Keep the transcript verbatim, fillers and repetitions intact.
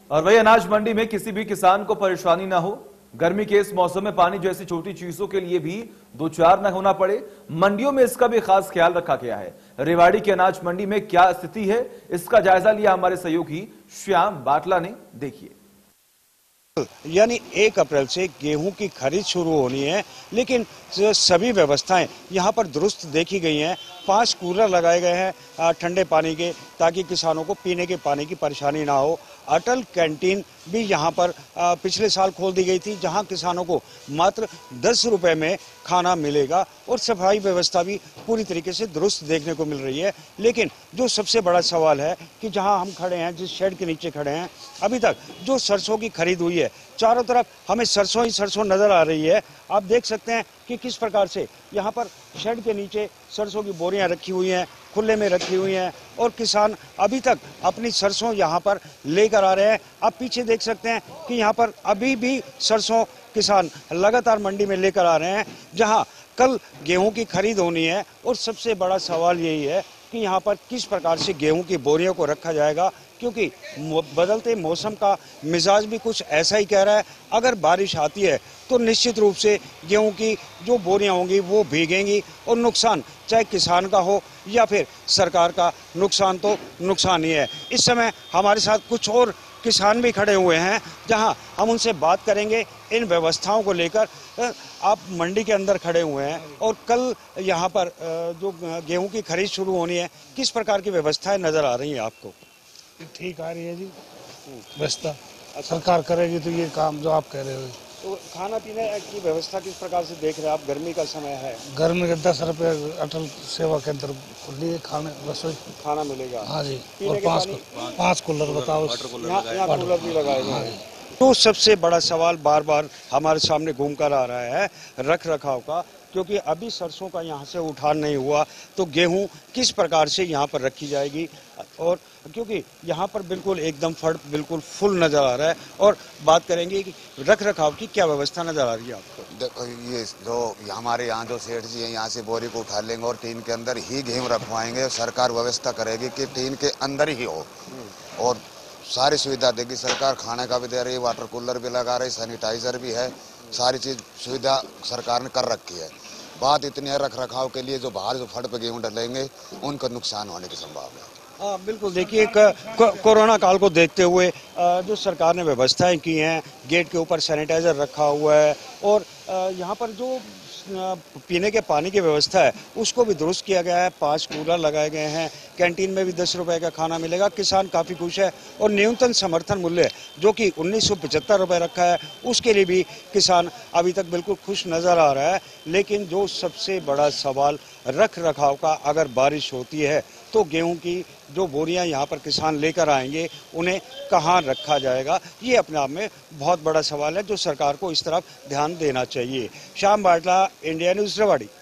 और वही अनाज मंडी में किसी भी किसान को परेशानी ना हो, गर्मी के इस मौसम में पानी जैसी छोटी चीजों के लिए भी दो चार न होना पड़े, मंडियों में इसका भी खास ख्याल रखा गया है। रेवाड़ी की अनाज मंडी में क्या स्थिति है, इसका जायजा लिया हमारे सहयोगी श्याम बाटला ने। देखिए, यानी एक अप्रैल से गेहूं की खरीद शुरू होनी है, लेकिन सभी व्यवस्थाएं यहां पर दुरुस्त देखी गई हैं। पांच कूलर लगाए गए हैं ठंडे पानी के, ताकि किसानों को पीने के पानी की परेशानी ना हो। अटल कैंटीन भी यहां पर पिछले साल खोल दी गई थी, जहां किसानों को मात्र दस रुपए में खाना मिलेगा और सफाई व्यवस्था भी पूरी तरीके से दुरुस्त देखने को मिल रही है। लेकिन जो सबसे बड़ा सवाल है कि जहां हम खड़े हैं, जिस शेड के नीचे खड़े हैं, अभी तक जो सरसों की खरीद हुई है, चारों तरफ हमें सरसों ही सरसों नजर आ रही है। आप देख सकते हैं कि किस प्रकार से यहाँ पर शेड के नीचे सरसों की बोरियां रखी हुई हैं, खुले में रखी हुई हैं, और किसान अभी तक अपनी सरसों यहाँ पर लेकर आ रहे हैं। आप पीछे देख सकते हैं कि यहाँ पर अभी भी सरसों किसान लगातार मंडी में लेकर आ रहे हैं, जहाँ कल गेहूं की खरीद होनी है। और सबसे बड़ा सवाल यही है कि यहाँ पर किस प्रकार से गेहूं की बोरियों को रखा जाएगा, क्योंकि बदलते मौसम का मिजाज भी कुछ ऐसा ही कह रहा है। अगर बारिश आती है तो निश्चित रूप से गेहूं की जो बोरियां होंगी वो भीगेंगी, और नुकसान चाहे किसान का हो या फिर सरकार का, नुकसान तो नुकसान ही है। इस समय हमारे साथ कुछ और किसान भी खड़े हुए हैं, जहां हम उनसे बात करेंगे इन व्यवस्थाओं को लेकर। आप मंडी के अंदर खड़े हुए हैं और कल यहाँ पर जो गेहूं की खरीद शुरू होनी है, किस प्रकार की व्यवस्थाएं नजर आ रही हैं आपको? ठीक आ रही है जी व्यवस्था। सरकार करेगी तो ये काम जो आप कह रहे हो। तो खाना पीने की व्यवस्था किस प्रकार से देख रहे हैं आप? गर्मी का समय है, गर्मी के दस रुपए अटल सेवा केंद्र खुली खाने रसोई खाना मिलेगा। हाँ जी, और पाँच पाँच कूलर बताओ, यहाँ कूलर भी लगाए गए हैं। तो सबसे बड़ा सवाल बार बार हमारे सामने घूम कर आ रहा है रख रखाव का, क्योंकि अभी सरसों का यहाँ से उठान नहीं हुआ तो गेहूं किस प्रकार से यहाँ पर रखी जाएगी। और क्योंकि यहाँ पर बिल्कुल एकदम फड़ बिल्कुल फुल नजर आ रहा है, और बात करेंगे कि रख रखाव की क्या व्यवस्था नजर आ रही है आपको? देखो, ये जो हमारे यहाँ जो सेठ जी हैं, यहाँ से बोरी को उठा लेंगे और टीन के अंदर ही गेहूँ रखवाएंगे। सरकार व्यवस्था करेगी कि टीन के अंदर ही हो, और सारी सुविधा देगी सरकार। खाने का भी दे रही है, वाटर कूलर भी लगा रही, सैनिटाइजर भी है, सारी चीज सुविधा सरकार ने कर रखी है। बात इतनी है रख रखाव के लिए, जो बाहर जो फड़ पे गेहूं डलेंगे उनको नुकसान होने की संभावना है। हाँ बिल्कुल, देखिए कोरोना काल को देखते हुए जो सरकार ने व्यवस्थाएं की हैं, गेट के ऊपर सैनिटाइजर रखा हुआ है, और यहाँ पर जो पीने के पानी की व्यवस्था है उसको भी दुरुस्त किया गया है। पांच कूलर लगाए गए हैं, कैंटीन में भी दस रुपए का खाना मिलेगा। किसान काफ़ी खुश है, और न्यूनतम समर्थन मूल्य जो कि उन्नीस सौ पचहत्तर रुपये रखा है, उसके लिए भी किसान अभी तक बिल्कुल खुश नज़र आ रहा है। लेकिन जो सबसे बड़ा सवाल रख रखाव का, अगर बारिश होती है तो गेहूं की जो बोरियां यहाँ पर किसान लेकर आएंगे उन्हें कहाँ रखा जाएगा, ये अपने आप में बहुत बड़ा सवाल है, जो सरकार को इस तरफ ध्यान देना चाहिए। Shyam Batla, India news, Rewari.